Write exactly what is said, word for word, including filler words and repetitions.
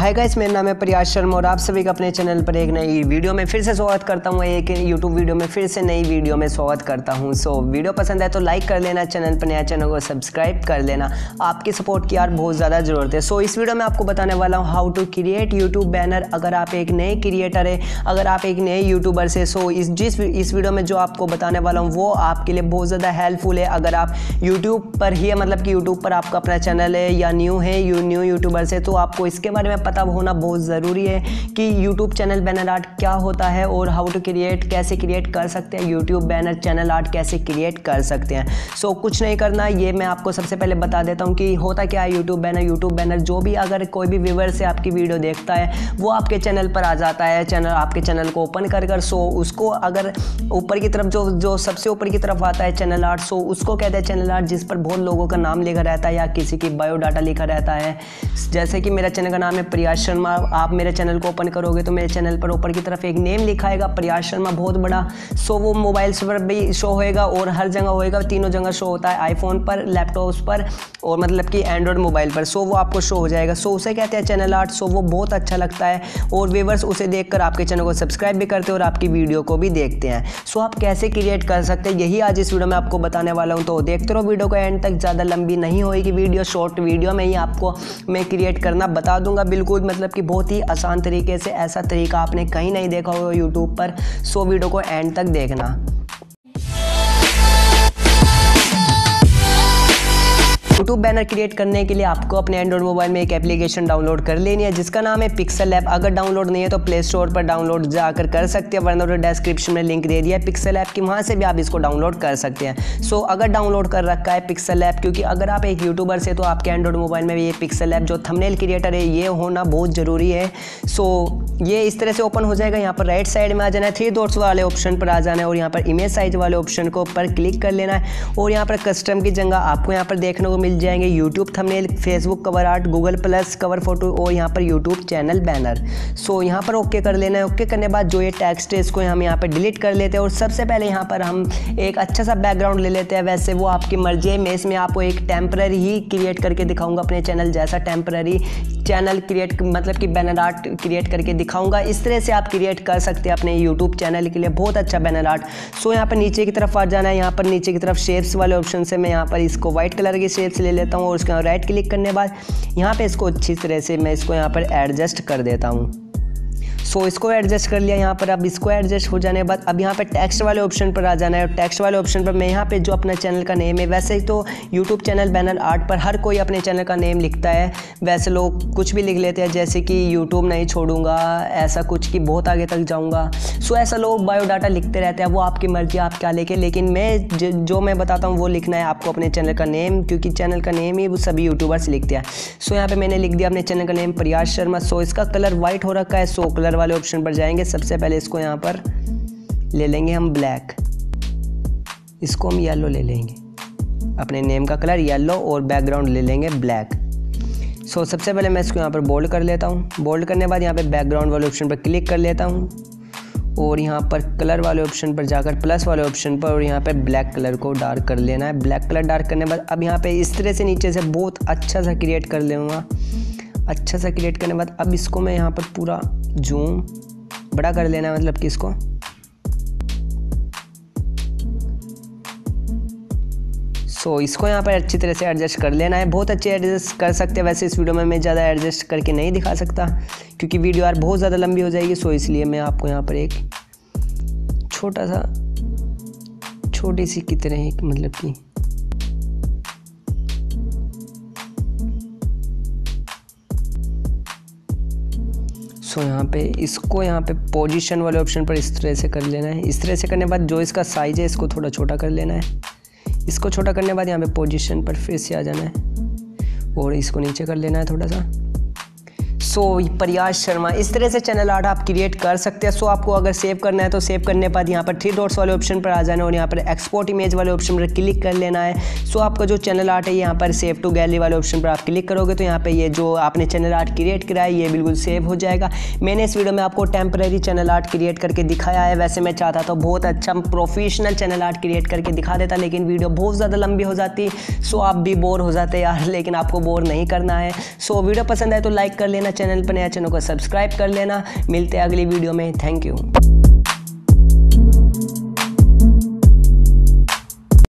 Hi guys, मेरा नाम है प्रयास शर्मा और आप सभी का अपने चैनल पर एक नई वीडियो में फिर से स्वागत करता हूँ। एक यूट्यूब वीडियो में फिर से नई वीडियो में स्वागत करता हूँ। सो वीडियो पसंद है तो लाइक कर लेना, चैनल पर नया चैनल को सब्सक्राइब कर लेना। आपकी सपोर्ट की यार बहुत ज़्यादा ज़रूरत है। सो इस वीडियो में आपको बताने वाला हूँ how to create YouTube banner. अगर आप एक नए क्रिएटर है, अगर आप एक नए यूट्यूबर से, सो इस जिस इस वीडियो में जो आपको बताने वाला हूँ वो आपके लिए बहुत ज़्यादा हेल्पफुल है। अगर आप यूट्यूब पर ही है, मतलब कि यूट्यूब पर आपका अपना चैनल है या न्यू है, यू न्यू यूट्यूबर से, तो आपको इसके बारे में पता होना बहुत ज़रूरी है कि यूट्यूब चैनल बैनर आर्ट क्या होता है और हाउ टू क्रिएट, कैसे क्रिएट कर सकते हैं यूट्यूब बैनर चैनल आर्ट, कैसे क्रिएट कर सकते हैं। सो so, कुछ नहीं करना, ये मैं आपको सबसे पहले बता देता हूँ कि होता क्या है यूट्यूब बैनर। यूट्यूब बैनर जो भी, अगर कोई भी व्यूअर से आपकी वीडियो देखता है वो आपके चैनल पर आ जाता है, चैनल आपके चैनल को ओपन कर कर सो उसको अगर ऊपर की तरफ जो जो सबसे ऊपर की तरफ आता है चैनल आर्ट, सो उसको कहते हैं चैनल आर्ट, जिस पर बहुत लोगों का नाम लिखा रहता है या किसी की बायोडाटा लिखा रहता है। जैसे कि मेरा चैनल का नाम है प्रयास शर्मा, आप मेरे चैनल को ओपन करोगे तो मेरे चैनल पर ऊपर की तरफ एक नेम लिखा आएगा प्रयास शर्मा, बहुत बड़ा। सो वो मोबाइल पर भी शो होएगा और हर जगह होएगा, तीनों जगह शो होता है, आईफोन पर, लैपटॉप्स पर और मतलब कि एंड्रॉयड मोबाइल पर। सो वो आपको शो हो जाएगा। सो उसे कहते हैं चैनल आर्ट। सो वो बहुत अच्छा लगता है और व्यूअर्स उसे देखकर आपके चैनल को सब्सक्राइब भी करते हैं और आपकी वीडियो को भी देखते हैं। सो आप कैसे क्रिएट कर सकते हैं यही आज इस वीडियो में आपको बताने वाला हूँ। तो देखते रहो वीडियो को एंड तक, ज़्यादा लंबी नहीं होएगी वीडियो, शॉर्ट वीडियो में ही आपको मैं क्रिएट करना बता दूंगा बिल्कुल, मतलब कि बहुत ही आसान तरीके से। ऐसा तरीका आपने कहीं नहीं देखा होगा यूट्यूब पर। सो वीडियो को एंड तक देखना। यूट्यूब बैनर क्रिएट करने के लिए आपको अपने एंड्रॉइड मोबाइल में एक एप्लीकेशन डाउनलोड कर लेनी है जिसका नाम है पिक्सल ऐप। अगर डाउनलोड नहीं है तो प्ले स्टोर पर डाउनलोड जाकर कर सकते हैं, वरना तो डिस्क्रिप्शन में लिंक दे दिया है पिक्सल ऐप की, वहाँ से भी आप इसको डाउनलोड कर सकते हैं। सो अगर डाउनलोड कर रखा है पिक्सल ऐप, क्योंकि अगर आप एक यूट्यूबर से तो आपके एंड्रॉइड मोबाइल में ये पिक्सल ऐप जो थंबनेल क्रिएटर है ये होना बहुत ज़रूरी है। सो ये इस तरह से ओपन हो जाएगा। यहाँ पर राइट साइड में आ जाना है, थ्री डॉट्स वाले ऑप्शन पर आ जाना है और यहाँ पर इमेज साइज वाले ऑप्शन को पर क्लिक कर लेना है और यहाँ पर कस्टम की जगह आपको यहाँ पर देखने को मिल जाएंगे YouTube thumbnail, Facebook cover art, Google plus cover photo और यहाँ पर यूट्यूब चैनल बैनर। सो यहाँ पर ओके कर लेना है। ओके करने के बाद जो ये टेक्स्ट है इसको हम यहाँ पर डिलीट कर लेते हैं और सबसे पहले यहाँ पर हम एक अच्छा सा बैकग्राउंड ले लेते हैं। वैसे वो आपकी मर्जी है, मैं इसमें आपको एक टेम्पररी ही क्रिएट करके दिखाऊंगा अपने चैनल जैसा, टेम्पररी चैनल क्रिएट मतलब कि बैनर आर्ट क्रिएट करके दिखाऊंगा। इस तरह से आप क्रिएट कर सकते हैं अपने यूट्यूब चैनल के लिए बहुत अच्छा बैनर आर्ट। सो यहाँ पर नीचे की तरफ आ जाना है, यहाँ पर नीचे की तरफ शेप्स वाले ऑप्शन से मैं यहाँ पर इसको व्हाइट कलर की शेप्स ले लेता हूँ और उसके बाद राइट क्लिक करने के बाद यहाँ पे इसको अच्छी तरह से मैं इसको यहाँ पर एडजस्ट कर देता हूँ। सो so, इसको एडजस्ट कर लिया यहाँ पर। अब इसको एडजस्ट हो जाने के बाद अब यहाँ पे टेक्स्ट वाले ऑप्शन पर आ जाना है और टेक्स्ट वाले ऑप्शन पर मैं यहाँ पे जो अपना चैनल का नेम है, वैसे ही तो यूट्यूब चैनल बैनर आर्ट पर हर कोई अपने चैनल का नेम लिखता है, वैसे लोग कुछ भी लिख लेते हैं, जैसे कि यूट्यूब नहीं छोड़ूंगा, ऐसा कुछ कि बहुत आगे तक जाऊँगा। सो ऐसा लोग बायोडाटा लिखते रहते हैं, वो आपकी मर्जी आप क्या लिखें, लेकिन मैं जो मैं बताता हूँ वो लिखना है आपको अपने चैनल का नेम, क्योंकि चैनल का नेम ही वो सभी यूट्यूबर्स लिखते हैं। सो यहाँ पर मैंने लिख दिया अपने चैनल का नेम प्रयास शर्मा। सो इसका कलर वाइट हो रखा है। सो कलर वाले ऑप्शन पर जाएंगे, सबसे पहले इसको यहाँ पर ले लेंगे हम ब्लैक, इसको हम येलो ले लेंगे, अपने नेम का कलर येलो और बैकग्राउंड ले लेंगे ब्लैक। सो सबसे पहले मैं इसको यहाँ पर बोल्ड कर लेता हूँ। बोल्ड करने के बाद यहाँ पे बैकग्राउंड वाले ऑप्शन पर क्लिक कर लेता हूँ और यहाँ पर कलर वाले ऑप्शन पर जाकर प्लस वाले ऑप्शन पर और यहाँ पे ब्लैक कलर को डार्क कर लेना है। ब्लैक कलर डार्क करने के बाद अब यहाँ पे इस तरह से नीचे से बहुत अच्छा सा क्रिएट कर लूँगा। अच्छा सा क्रिएट करने के बाद अब इसको मैं यहाँ पर पूरा जूम बड़ा कर लेना है, मतलब कि इसको सो so, इसको यहाँ पर अच्छी तरह से एडजस्ट कर लेना है। बहुत अच्छे एडजस्ट कर सकते हैं। वैसे इस वीडियो में मैं ज़्यादा एडजस्ट करके नहीं दिखा सकता क्योंकि वीडियो यार बहुत ज़्यादा लंबी हो जाएगी। सो इसलिए मैं आपको यहाँ पर एक छोटा सा छोटी सी की तरह एक मतलब कि सो so, यहाँ पे इसको यहाँ पे पोजीशन वाले ऑप्शन पर इस तरह से कर लेना है। इस तरह से करने के बाद जो इसका साइज है इसको थोड़ा छोटा कर लेना है। इसको छोटा करने के बाद यहाँ पे पोजीशन पर फिर से आ जाना है और इसको नीचे कर लेना है थोड़ा सा। सो so, प्रयास शर्मा, इस तरह से चैनल आर्ट आप क्रिएट कर सकते हैं। सो so, आपको अगर सेव करना है तो सेव करने के बाद यहाँ पर थ्री डॉट्स वाले ऑप्शन पर आ जाना है और यहाँ पर एक्सपोर्ट इमेज वाले ऑप्शन पर क्लिक कर लेना है। सो so, आपका जो चैनल आर्ट है यहाँ पर सेव टू गैलरी वाले ऑप्शन पर आप क्लिक करोगे तो यहाँ पे ये जो आपने चैनल आर्ट क्रिएट करा है ये बिल्कुल सेव हो जाएगा। मैंने इस वीडियो में आपको टेम्परेरी चैनल आर्ट क्रिएट करके दिखाया है। वैसे मैं चाहता था बहुत अच्छा प्रोफेशनल चैनल आर्ट क्रिएट करके दिखा देता, लेकिन वीडियो बहुत ज़्यादा लंबी हो जाती। सो आप भी बोर हो जाते यार, लेकिन आपको बोर नहीं करना है। सो वीडियो पसंद आए तो लाइक कर लेना, चैनल पर नया, चैनल को सब्सक्राइब कर लेना। मिलते हैं अगली वीडियो में। Thank you.